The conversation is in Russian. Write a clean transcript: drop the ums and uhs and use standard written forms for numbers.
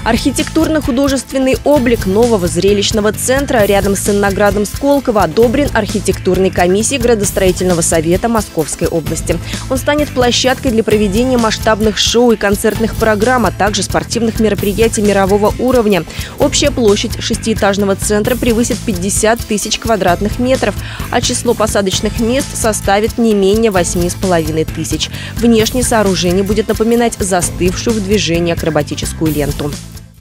Архитектурно-художественный облик нового зрелищного центра рядом с Инноградом Сколково одобрен архитектурной комиссией Градостроительного совета Московской области. Он станет площадкой для проведения масштабных шоу и концертных программ, а также спортивных мероприятий мирового уровня. Общая площадь шестиэтажного центра превысит 50 тысяч квадратных метров, а число посадочных мест составит не менее 8,5 тысяч. Внешнее сооружение будет напоминать застывшую в движении акробатическую ленту.